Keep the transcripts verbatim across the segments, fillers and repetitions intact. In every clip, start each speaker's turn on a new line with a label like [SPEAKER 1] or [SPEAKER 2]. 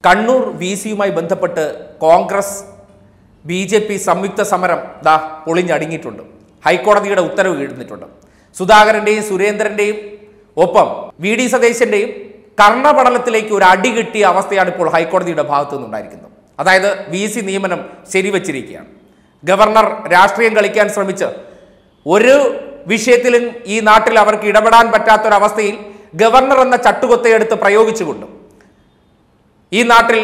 [SPEAKER 1] Kannur V സിയുമായി ബന്ധപ്പെട്ട് Congress B J P സംയുക്ത സമരം ദാ പൊളിഞ്ഞടങ്ങിയിട്ടുണ്ട്. ഹൈക്കോടതിയുടെ ഉത്തരവ് കീഴ്ന്നിട്ടുണ്ട്. സുധാകരന്റെയും സുരേന്ദ്രന്റെയും ഒപ്പം വി ഡി സതീശന്റെയും കർണപടലത്തിലേക്ക് ഒരു അടി കിട്ടിയ അവസ്ഥയാണ് ഇപ്പോൾ ഹൈക്കോടതിയുടെ ഭാഗത്തു നിന്നുണ്ടായിരിക്കുന്നത്. അതായത് വി സി നിയമനം ശരിവച്ചിരിക്കുകയാണ്. ഗവർണർ രാഷ്ട്രീയം കളിക്കാൻ ശ്രമിച്ച് ഒരു വിഷയത്തിലും ഈ നാട്ടിൽ അവർക്ക് ഇടപെടാൻ പറ്റാത്തൊരവസ്ഥയിൽ ഗവർണർ എന്ന ചട്ടുകൊത്തയെടുത്ത് പ്രയോഗിച്ചുകൊണ്ട് ഈ നാട്ടിൽ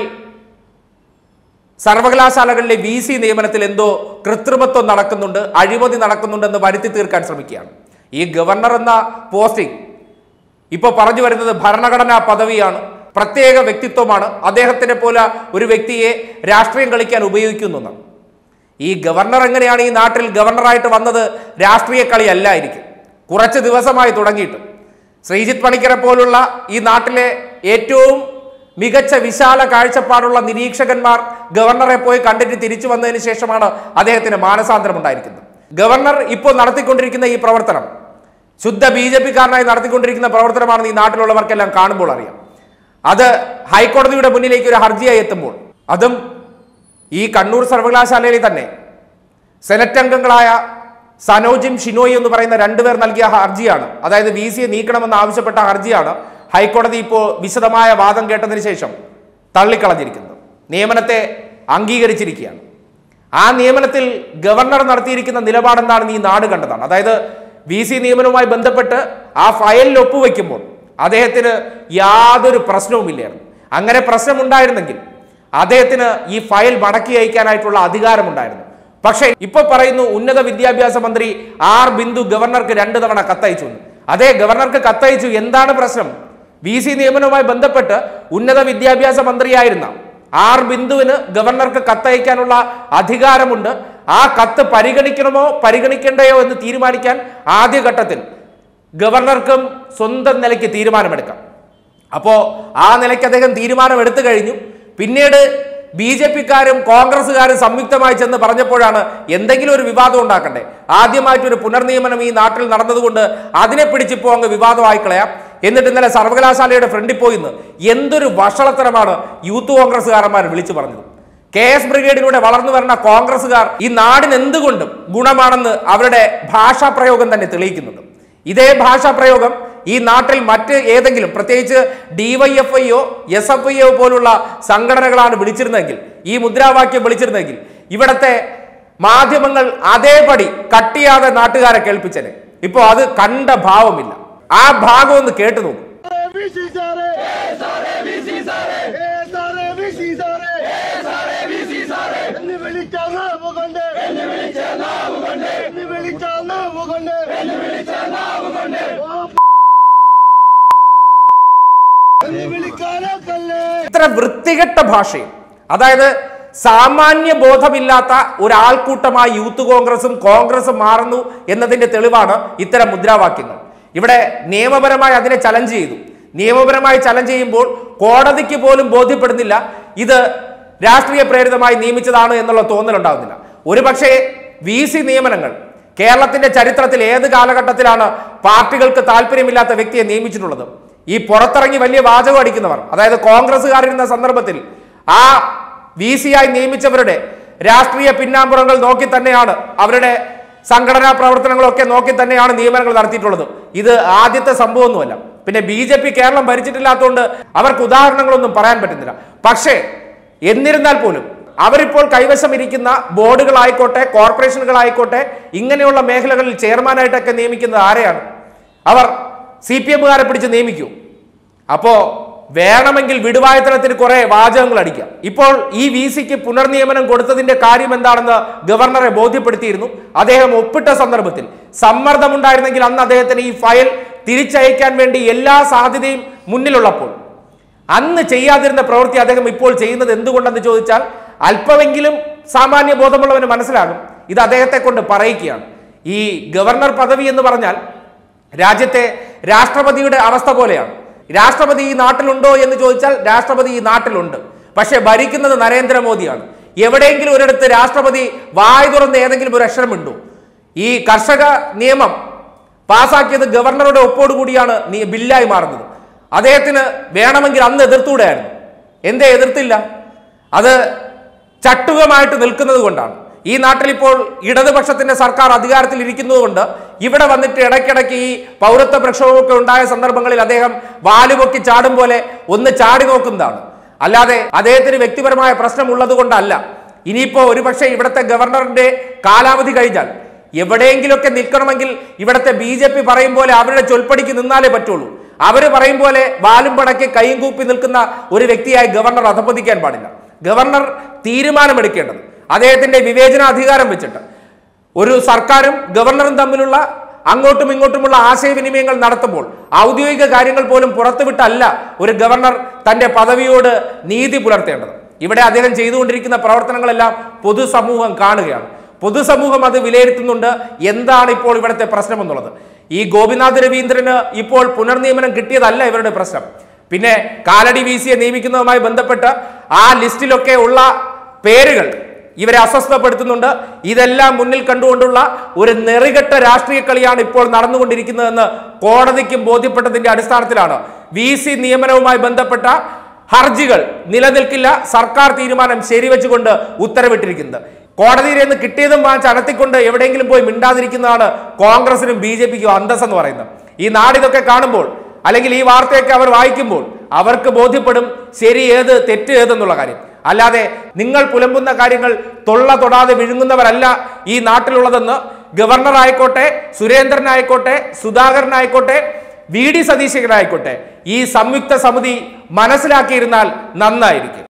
[SPEAKER 1] സർവകലാശാലകളിലെ വി സി നിയമനത്തിൽ എന്തോ കൃത്രിമത്വം നടക്കുന്നുണ്ട്, അഴിമതി നടക്കുന്നുണ്ടെന്ന് വരുത്തി തീർക്കാൻ ശ്രമിക്കുകയാണ്. ഈ ഗവർണർ എന്ന പോസ്റ്റിംഗ് ഇപ്പോൾ പറഞ്ഞു വരുന്നത് ഭരണഘടനാ പദവിയാണ്, പ്രത്യേക വ്യക്തിത്വമാണ്, അദ്ദേഹത്തിനെ പോലെ ഒരു വ്യക്തിയെ രാഷ്ട്രീയം കളിക്കാൻ ഉപയോഗിക്കുന്നു. ഈ ഗവർണർ എങ്ങനെയാണ് ഈ നാട്ടിൽ ഗവർണറായിട്ട് വന്നത്? രാഷ്ട്രീയ കളിയല്ലായിരിക്കും. കുറച്ച് ദിവസമായി തുടങ്ങിയിട്ട് ശ്രീജിത്ത് പണിക്കരെ പോലുള്ള ഈ നാട്ടിലെ ഏറ്റവും മികച്ച വിശാല കാഴ്ചപ്പാടുള്ള നിരീക്ഷകന്മാർ ഗവർണറെ പോയി കണ്ടിട്ട് തിരിച്ചു വന്നതിന് ശേഷമാണ് അദ്ദേഹത്തിന് മാനസാന്തരം ഉണ്ടായിരിക്കുന്നത്. ഗവർണർ ഇപ്പോൾ നടത്തിക്കൊണ്ടിരിക്കുന്ന ഈ പ്രവർത്തനം ശുദ്ധ ബി ജെ പിക്കാരനായി നടത്തിക്കൊണ്ടിരിക്കുന്ന പ്രവർത്തനമാണെന്ന് ഈ നാട്ടിലുള്ളവർക്കെല്ലാം കാണുമ്പോൾ അറിയാം. അത് ഹൈക്കോടതിയുടെ മുന്നിലേക്ക് ഒരു ഹർജിയായി എത്തുമ്പോൾ, അതും ഈ കണ്ണൂർ സർവകലാശാലയിൽ തന്നെ സെനറ്റ് അംഗങ്ങളായ സനോജും ഷിനോയും എന്ന് പറയുന്ന രണ്ടുപേർ നൽകിയ ഹർജിയാണ്. അതായത് വി സിയെ നീക്കണമെന്ന് ആവശ്യപ്പെട്ട ഹർജിയാണ് ഹൈക്കോടതി ഇപ്പോൾ വിശദമായ വാദം കേട്ടതിന് ശേഷം തള്ളിക്കളഞ്ഞിരിക്കുന്നത്. നിയമനത്തെ അംഗീകരിച്ചിരിക്കുകയാണ്. ആ നിയമനത്തിൽ ഗവർണർ നടത്തിയിരിക്കുന്ന നിലപാടെന്താണെന്ന് ഈ നാട് കണ്ടതാണ്. അതായത് വി സി നിയമനവുമായി ബന്ധപ്പെട്ട് ആ ഫയലിൽ ഒപ്പുവെക്കുമ്പോൾ അദ്ദേഹത്തിന് യാതൊരു പ്രശ്നവുമില്ലായിരുന്നു. അങ്ങനെ പ്രശ്നമുണ്ടായിരുന്നെങ്കിൽ അദ്ദേഹത്തിന് ഈ ഫയൽ മടക്കി അയക്കാനായിട്ടുള്ള അധികാരമുണ്ടായിരുന്നു. പക്ഷേ ഇപ്പൊ പറയുന്നു ഉന്നത വിദ്യാഭ്യാസ മന്ത്രി ആർ ബിന്ദു ഗവർണർക്ക് രണ്ടു തവണ കത്തയച്ചു. അതേ, ഗവർണർക്ക് കത്തയച്ചു. എന്താണ് പ്രശ്നം? വി സി നിയമനവുമായി ബന്ധപ്പെട്ട് ഉന്നത വിദ്യാഭ്യാസ മന്ത്രിയായിരുന്ന ആർ ബിന്ദുവിന് ഗവർണർക്ക് കത്തയക്കാനുള്ള അധികാരമുണ്ട്. ആ കത്ത് പരിഗണിക്കണമോ പരിഗണിക്കണ്ടയോ എന്ന് തീരുമാനിക്കാൻ ആദ്യഘട്ടത്തിൽ ഗവർണർക്കും സ്വന്തം നിലയ്ക്ക് തീരുമാനമെടുക്കാം. അപ്പോൾ ആ നിലയ്ക്ക് അദ്ദേഹം തീരുമാനമെടുത്തു കഴിഞ്ഞു. പിന്നീട് ബി ജെ പിക്കാരും കോൺഗ്രസ്സുകാരും സംയുക്തമായി ചെന്ന് പറഞ്ഞപ്പോഴാണ് എന്തെങ്കിലും ഒരു വിവാദം ഉണ്ടാക്കണ്ടേ. ആദ്യമായിട്ടൊരു പുനർനിയമനം ഈ നാട്ടിൽ നടന്നതുകൊണ്ട് അതിനെ പിടിച്ചിപ്പോ അങ്ങ് വിവാദമായി കളയാം. എന്നിട്ട് ഇന്നലെ സർവകലാശാലയുടെ ഫ്രണ്ടിൽ പോയിന്ന് എന്തൊരു വഷളത്തരമാണ് യൂത്ത് കോൺഗ്രസ്സുകാരന്മാർ വിളിച്ചു പറഞ്ഞത്. കെ എസ് ബ്രിഗേഡിലൂടെ വളർന്നു വരുന്ന കോൺഗ്രസ്സുകാർ ഈ നാടിന് എന്തുകൊണ്ടും ഗുണമാണെന്ന് അവരുടെ ഭാഷാ പ്രയോഗം തന്നെ തെളിയിക്കുന്നുണ്ട്. ഇതേ ഭാഷാ പ്രയോഗം ഈ നാട്ടിൽ മറ്റ് ഏതെങ്കിലും, പ്രത്യേകിച്ച് ഡിവൈഎഫ്ഐയോ എസ് എഫ് ഐയോ പോലുള്ള സംഘടനകളാണ് വിളിച്ചിരുന്നെങ്കിൽ, ഈ മുദ്രാവാക്യം വിളിച്ചിരുന്നെങ്കിൽ, ഇവിടത്തെ മാധ്യമങ്ങൾ അതേപടി കട്ട് ചെയ്യാതെ നാട്ടുകാരെ കേൾപ്പിച്ചനെ. ഇപ്പോ അത് കണ്ട ഭാവമില്ല. ആ ഭാഗം ഒന്ന് കേട്ടു നോക്കും. ഇത്ര വൃത്തികെട്ട ഭാഷയും, അതായത് സാമാന്യ ബോധമില്ലാത്ത ഒരാൾക്കൂട്ടമായി യൂത്ത് കോൺഗ്രസും കോൺഗ്രസും മാറുന്നു എന്നതിന്റെ തെളിവാണ് ഇത്തരം മുദ്രാവാക്യങ്ങൾ. ഇവിടെ നിയമപരമായി അതിനെ ചലഞ്ച് ചെയ്തു. നിയമപരമായി ചലഞ്ച് ചെയ്യുമ്പോൾ കോടതിക്ക് പോലും ബോധ്യപ്പെടുന്നില്ല ഇത് രാഷ്ട്രീയ പ്രേരിതമായി നിയമിച്ചതാണ് എന്നുള്ള തോന്നലുണ്ടാകുന്നില്ല. ഒരു പക്ഷേ വി സി നിയമനങ്ങൾ കേരളത്തിന്റെ ചരിത്രത്തിൽ ഏത് കാലഘട്ടത്തിലാണ് പാർട്ടികൾക്ക് താല്പര്യമില്ലാത്ത വ്യക്തിയെ നിയമിച്ചിട്ടുള്ളത്? ഈ പുറത്തിറങ്ങി വലിയ വാചകം അടിക്കുന്നവർ, അതായത് കോൺഗ്രസ്സുകാരിരുന്ന സന്ദർഭത്തിൽ ആ വി സി ആയി നിയമിച്ചവരുടെ രാഷ്ട്രീയ പിന്നാമ്പുറങ്ങൾ നോക്കി തന്നെയാണ്, അവരുടെ സംഘടനാ പ്രവർത്തനങ്ങളൊക്കെ നോക്കി തന്നെയാണ് നിയമനങ്ങൾ നടത്തിയിട്ടുള്ളത്. ഇത് ആദ്യത്തെ സംഭവമൊന്നുമല്ല. പിന്നെ ബി ജെ പി കേരളം ഭരിച്ചിട്ടില്ലാത്തതുകൊണ്ട് അവർക്ക് ഉദാഹരണങ്ങളൊന്നും പറയാൻ പറ്റുന്നില്ല. പക്ഷേ എന്നിരുന്നാൽ പോലും അവരിപ്പോൾ കൈവശം ഇരിക്കുന്ന ബോർഡുകളായിക്കോട്ടെ കോർപ്പറേഷനുകളായിക്കോട്ടെ ഇങ്ങനെയുള്ള മേഖലകളിൽ ചെയർമാനായിട്ടൊക്കെ നിയമിക്കുന്നത് ആരെയാണ്? അവർ സി പി എമ്മുകാരെ പിടിച്ച് നിയമിക്കൂ. അപ്പോ വേണമെങ്കിൽ വിടുവായത്തരത്തിന് കുറെ വാചകങ്ങൾ അടിക്കാം. ഇപ്പോൾ ഈ വി സിക്ക് പുനർനിയമനം കൊടുത്തതിന്റെ കാര്യം എന്താണെന്ന് ഗവർണറെ ബോധ്യപ്പെടുത്തിയിരുന്നു. അദ്ദേഹം ഒപ്പിട്ട സന്ദർഭത്തിൽ സമ്മർദ്ദമുണ്ടായിരുന്നെങ്കിൽ അന്ന് അദ്ദേഹത്തിന് ഈ ഫയൽ തിരിച്ചയക്കാൻ വേണ്ടി എല്ലാ സാധ്യതയും മുന്നിലുള്ളപ്പോൾ അന്ന് ചെയ്യാതിരുന്ന പ്രവൃത്തി അദ്ദേഹം ഇപ്പോൾ ചെയ്യുന്നത് എന്തുകൊണ്ടെന്ന് ചോദിച്ചാൽ അല്പമെങ്കിലും സാമാന്യ ബോധമുള്ളവന് മനസ്സിലാകും ഇത് അദ്ദേഹത്തെ കൊണ്ട് പറയിക്കുകയാണ്. ഈ ഗവർണർ പദവി എന്ന് പറഞ്ഞാൽ രാജ്യത്തെ രാഷ്ട്രപതിയുടെ അവസ്ഥ പോലെയാണ്. രാഷ്ട്രപതി ഈ നാട്ടിലുണ്ടോ എന്ന് ചോദിച്ചാൽ രാഷ്ട്രപതി ഈ നാട്ടിലുണ്ട്. പക്ഷെ ഭരിക്കുന്നത് നരേന്ദ്രമോദിയാണ്. എവിടെയെങ്കിലും ഒരിടത്ത് രാഷ്ട്രപതി വായ് തുറന്ന് ഏതെങ്കിലും ഒരു അക്ഷരമുണ്ടോ? ഈ കർഷക നിയമം പാസാക്കിയത് ഗവർണറുടെ ഒപ്പോടുകൂടിയാണ് ബില്ലായി മാറുന്നത്. അദ്ദേഹത്തിന് വേണമെങ്കിൽ അന്ന് എതിർത്തൂടെയായിരുന്നു. എന്തേ എതിർത്തില്ല? അത് ചട്ടുകമായിട്ട് നിൽക്കുന്നത് കൊണ്ടാണ്. ഈ നാട്ടിൽ ഇപ്പോൾ ഇടതുപക്ഷത്തിന്റെ സർക്കാർ അധികാരത്തിൽ ഇരിക്കുന്നതുകൊണ്ട് ഇവിടെ വന്നിട്ട് ഇടയ്ക്കിടയ്ക്ക് ഈ പൗരത്വ പ്രക്ഷോഭമൊക്കെ ഉണ്ടായ സന്ദർഭങ്ങളിൽ അദ്ദേഹം വാലുപൊക്കി ചാടും പോലെ ഒന്ന് ചാടി നോക്കുന്നതാണ്. അല്ലാതെ അദ്ദേഹത്തിന് വ്യക്തിപരമായ പ്രശ്നം ഉള്ളത് കൊണ്ടല്ല. ഇനിയിപ്പോ ഒരുപക്ഷെ ഇവിടുത്തെ ഗവർണറിന്റെ കാലാവധി കഴിഞ്ഞാൽ എവിടെയെങ്കിലുമൊക്കെ നിൽക്കണമെങ്കിൽ ഇവിടുത്തെ ബി ജെ പി പറയും പോലെ അവരുടെ ചൊൽപ്പടിക്ക് നിന്നാലേ പറ്റുള്ളൂ. അവർ പറയും പോലെ വാലും പടക്കി കൈയും കൂപ്പി നിൽക്കുന്ന ഒരു വ്യക്തിയായി ഗവർണർ അധപ്പതിക്കാൻ പാടില്ല. ഗവർണർ തീരുമാനമെടുക്കേണ്ടത് അദ്ദേഹത്തിന്റെ വിവേചനാധികാരം വെച്ചിട്ട് ഒരു സർക്കാരും ഗവർണറും തമ്മിലുള്ള അങ്ങോട്ടും ഇങ്ങോട്ടുമുള്ള ആശയവിനിമയങ്ങൾ നടത്തുമ്പോൾ ഔദ്യോഗിക കാര്യങ്ങൾ പോലും പുറത്തുവിട്ടല്ല ഒരു ഗവർണർ തന്റെ പദവിയോട് നീതി പുലർത്തേണ്ടത്. ഇവിടെ അദ്ദേഹം ചെയ്തുകൊണ്ടിരിക്കുന്ന പ്രവർത്തനങ്ങളെല്ലാം പൊതുസമൂഹം കാണുകയാണ്. പൊതുസമൂഹം അത് വിലയിരുത്തുന്നുണ്ട്. എന്താണ് ഇപ്പോൾ ഇവിടുത്തെ പ്രശ്നം എന്നുള്ളത്. ഈ ഗോപിനാഥ് രവീന്ദ്രന് ഇപ്പോൾ പുനർനിയമനം കിട്ടിയതല്ല ഇവരുടെ പ്രശ്നം. പിന്നെ കാലടി വി സിയെ നിയമിക്കുന്നതുമായി ബന്ധപ്പെട്ട് ആ ലിസ്റ്റിലൊക്കെ ഉള്ള പേരുകൾ ഇവരെ അസ്വസ്ഥപ്പെടുത്തുന്നുണ്ട്. ഇതെല്ലാം മുന്നിൽ കണ്ടുകൊണ്ടുള്ള ഒരു നെറികെട്ട രാഷ്ട്രീയ കളിയാണ് ഇപ്പോൾ നടന്നുകൊണ്ടിരിക്കുന്നതെന്ന് കോടതിക്കും ബോധ്യപ്പെട്ടതിന്റെ അടിസ്ഥാനത്തിലാണ് വി സി നിയമനവുമായി ബന്ധപ്പെട്ട ഹർജികൾ നിലനിൽക്കില്ല, സർക്കാർ തീരുമാനം ശരിവെച്ചുകൊണ്ട് ഉത്തരവിട്ടിരിക്കുന്നത്. കോടതിയിൽ നിന്ന് കിട്ടിയതും വാങ്ങിച്ച് അടത്തിക്കൊണ്ട് എവിടെയെങ്കിലും പോയി മിണ്ടാതിരിക്കുന്നതാണ് കോൺഗ്രസിനും ബി ജെ പിക്കും അന്തസ്സെന്ന് പറയുന്നത്. ഈ നാടിതൊക്കെ കാണുമ്പോൾ അല്ലെങ്കിൽ ഈ വാർത്തയൊക്കെ അവർ വായിക്കുമ്പോൾ അവർക്ക് ബോധ്യപ്പെടും ശരി ഏത് തെറ്റ് ഏതെന്നുള്ള കാര്യം. അല്ലാതെ നിങ്ങൾ പുലമ്പുന്ന കാര്യങ്ങൾ തൊള്ള തൊടാതെ വിഴുങ്ങുന്നവരല്ല ഈ നാട്ടിലുള്ളതെന്ന് ഗവർണർ ആയിക്കോട്ടെ, സുരേന്ദ്രനായിക്കോട്ടെ, സുധാകരനായിക്കോട്ടെ, വി ഡി സതീശനായിക്കോട്ടെ ഈ സംയുക്ത സമിതി മനസ്സിലാക്കിയിരുന്നാൽ നന്നായിരിക്കും.